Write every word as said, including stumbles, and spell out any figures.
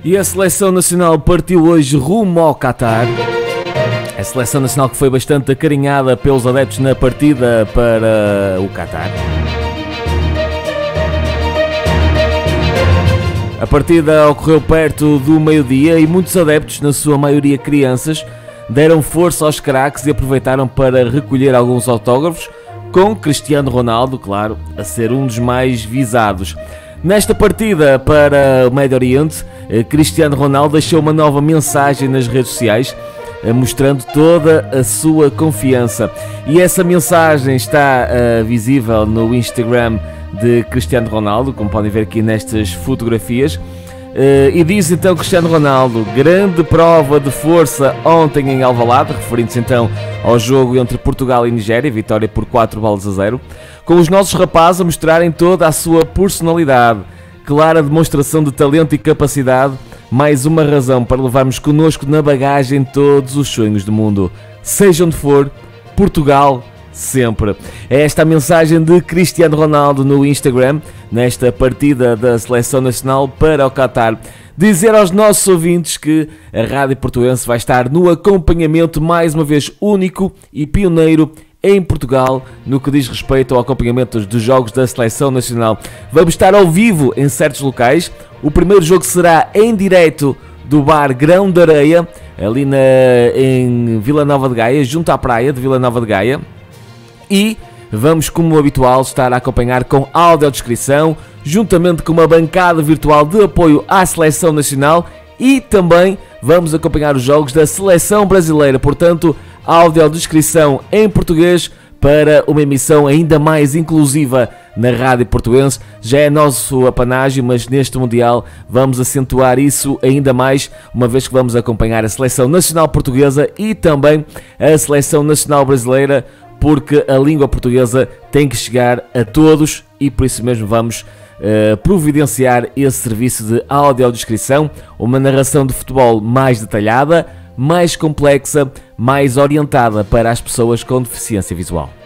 E a Seleção Nacional partiu hoje rumo ao Qatar. A Seleção Nacional que foi bastante acarinhada pelos adeptos na partida para o Qatar. A partida ocorreu perto do meio-dia e muitos adeptos, na sua maioria crianças, deram força aos craques e aproveitaram para recolher alguns autógrafos, com Cristiano Ronaldo, claro, a ser um dos mais visados. Nesta partida para o Médio Oriente, Cristiano Ronaldo deixou uma nova mensagem nas redes sociais, mostrando toda a sua confiança. E essa mensagem está uh, visível no Instagram de Cristiano Ronaldo, como podem ver aqui nestas fotografias. Uh, e diz então Cristiano Ronaldo: grande prova de força ontem em Alvalade, referindo-se então ao jogo entre Portugal e Nigéria, vitória por quatro bolas a zero, com os nossos rapazes a mostrarem toda a sua personalidade, clara demonstração de talento e capacidade, mais uma razão para levarmos connosco na bagagem todos os sonhos do mundo, seja onde for, Portugal sempre. É esta a mensagem de Cristiano Ronaldo no Instagram, nesta partida da Seleção Nacional para o Qatar. Dizer aos nossos ouvintes que a Rádio Portuense vai estar no acompanhamento, mais uma vez único e pioneiro em Portugal, no que diz respeito ao acompanhamento dos jogos da Seleção Nacional. Vamos estar ao vivo em certos locais. O primeiro jogo será em direto do bar Grão de Areia, ali na, em Vila Nova de Gaia, junto à praia de Vila Nova de Gaia. E vamos, como habitual, estar a acompanhar com audiodescrição, juntamente com uma bancada virtual de apoio à Seleção Nacional, e também vamos acompanhar os jogos da Seleção Brasileira, portanto, audiodescrição em português para uma emissão ainda mais inclusiva na Rádio Portuense. Já é nosso apanágio, mas neste Mundial vamos acentuar isso ainda mais, uma vez que vamos acompanhar a Seleção Nacional Portuguesa e também a Seleção Nacional Brasileira, porque a língua portuguesa tem que chegar a todos e por isso mesmo vamos uh, providenciar esse serviço de audiodescrição, uma narração de futebol mais detalhada, mais complexa, mais orientada para as pessoas com deficiência visual.